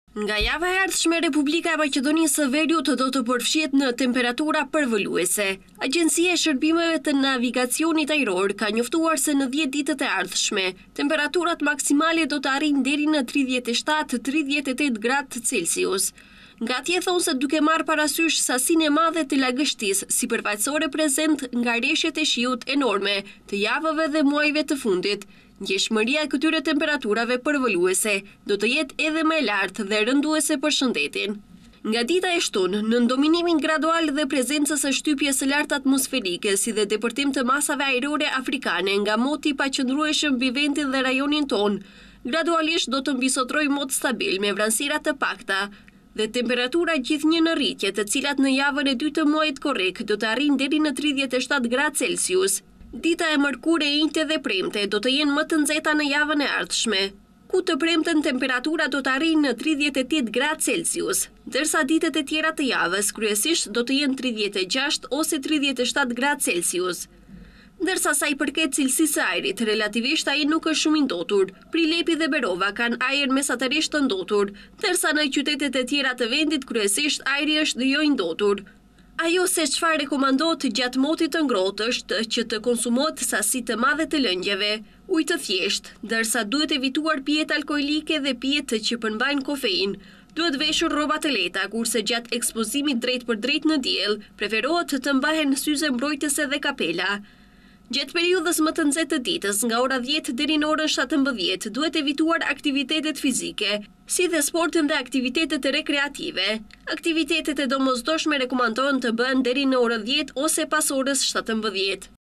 Nga java e ardhshme, Republika e Maqedonisë së Veriut do të përfshihet në temperatura përvoluese. Agjencia e Shërbimeve të Navigacionit Ajror ka njoftuar se në 10 ditët e ardhshme, temperaturat maksimale do të arrijnë deri në 37-38 gradë Celsius. Nga atje thonë se duke marrë parasysh sasinë e madhe të lagështisë sipërfaqësore prezent nga rreshtet e shiut enorme të javëve dhe muajve të fundit, ndjeshmëria e këtyre temperaturave përvoluese do të jetë edhe më e lartë dhe rënduese për shëndetin. Nga dita e shtunë, në ndominimin gradual dhe prezencës së shtypjes së lartë atmosferike, si dhe depërtim të masave ajrore afrikane nga moti i paqëndrueshëm mbi vendin dhe rajonin ton, gradualisht do të mbisotrojë mod stabil me vranësira të pakta dhe temperatura gjithnjë në rritje, të cilat në javën e dytë të muajit korrek do të arrijnë deri në 37 gradë Celsius. Dita e mërkurë e njëjtë dhe premte do të jenë më të nxehta në javën e ardhshme, ku të premten temperatura do të arrijnë në 38 gradë Celsius, ndërsa ditët e tjera të javës kryesisht do të jenë 36 ose 37 gradë Celsius. Ndërsa sa i përket cilësisë së ajrit, relativisht ai nuk është shumë i ndotur. Prilepi dhe Berova kanë ajër mesatërisht të ndotur, ndërsa në qytetet e tjera të vendit kryesisht ajri është jo i ndotur. Ajo se çfarë rekomandohet gjatë motit të ngrohtë është që të konsumohet sasi të madhe të lëngjeve, ujë të thjeshtë, ndërsa duhet evituar pijet alkoolike dhe pijet që përmbajnë kofein. Duhet veshur rroba të lehta, kurse gjatë ekspozimit drejt për drejt në diell, preferohet të mbahen syze mbrojtëse dhe kapela. Gjatë periudhës më të nxehtë të ditës, nga ora 10 deri në orën 17, duhet evituar aktivitetet fizike, si dhe sportin dhe aktivitetet rekreative. Aktivitetet e domosdoshme rekomandohen të bëhen deri në orën 10 ose pas orës 17.